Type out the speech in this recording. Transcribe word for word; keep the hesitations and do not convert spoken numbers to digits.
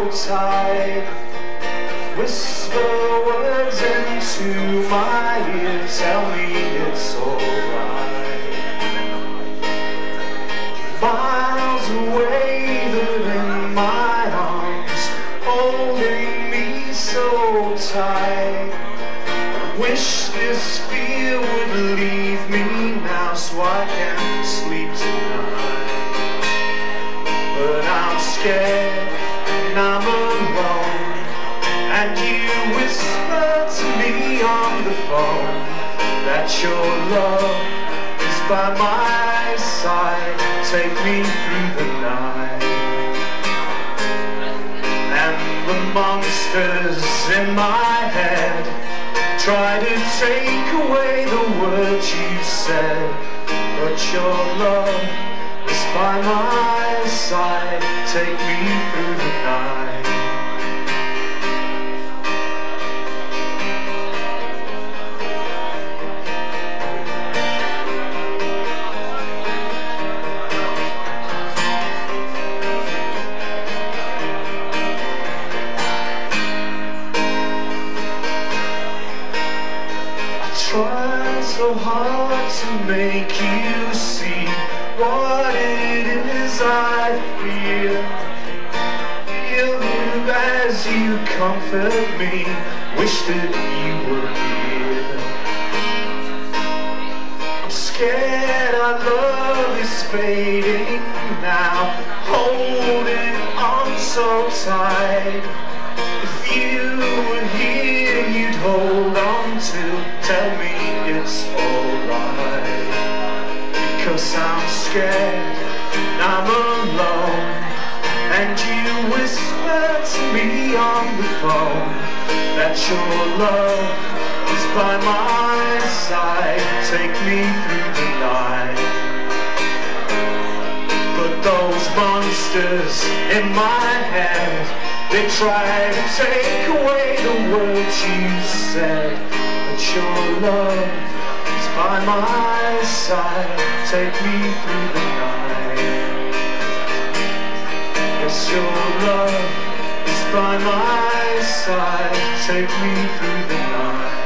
so tight. Whisper words into my ear, tell me it's alright. Miles away, but in my arms, holding me so tight. I wish this fear would leave me now, so I can sleep tonight. But I'm scared and I'm alone, and you whisper to me on the phone that your love is by my side. Take me through the night, and the monsters in my head try to take away the words you said, but your love is by my side. Take me through the night. Try so hard to make you see what it is I feel. Feel you as you comfort me, wish that you were here. I'm scared our love is fading now, holding on so tight. If you were here, you'd hold on to tell me it's alright. Because I'm scared and I'm alone, and you whisper to me on the phone that your love is by my side. Take me through the night. But those monsters in my head, they try to take away the words you said, but your love is by my side. Take me through the night. Yes, your love is by my side. Take me through the night.